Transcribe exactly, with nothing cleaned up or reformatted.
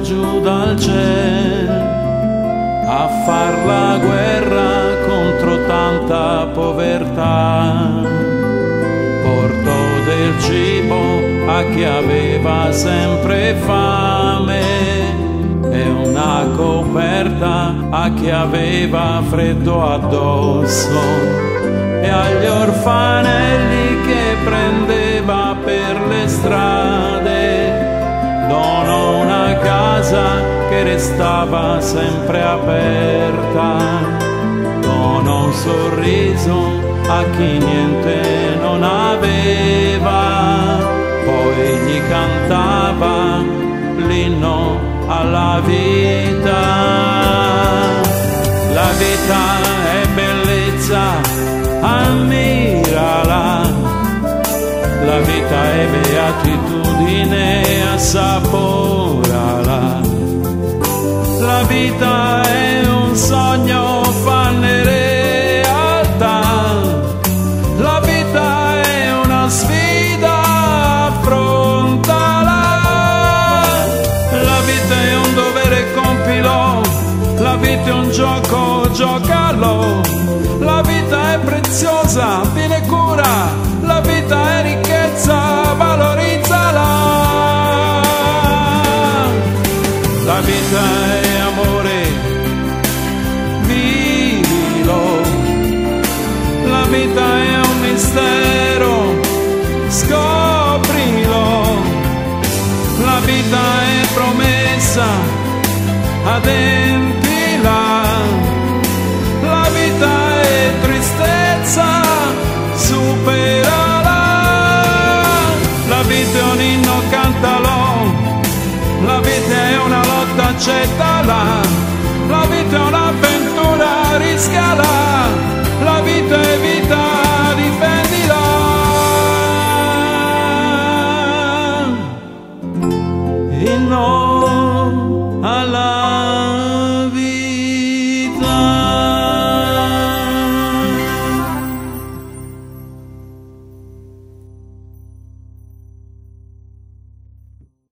giù dal cielo a far la guerra contro tanta povertà. Portò del cibo a chi aveva sempre fame e una coperta a chi aveva freddo addosso, e agli orfanelli che prendeva per le strade donò una casa che restava sempre aperta. Donò un sorriso a chi niente non aveva, poi gli cantava l'inno alla vita. La vita è bellezza, ammirala. La vita è beatitudine, assaporala. La vita è un sogno, fanne realtà. La vita è una sfida, affrontala. La vita è un dovere, compilo. La vita è un gioco, giocalo. La vita è preziosa, tiene cura. La vita è ricchezza, valorizzala. La vita è amore, vivilo. La vita è un mistero, scoprilo. La vita è promessa, adempila. La vita è tristezza, superala. La vita è un inno, cantalo. La vita è una lotta, accettala. La vita è un'avventura, rischiala. La vita è vita, difendila. Inno alla vita.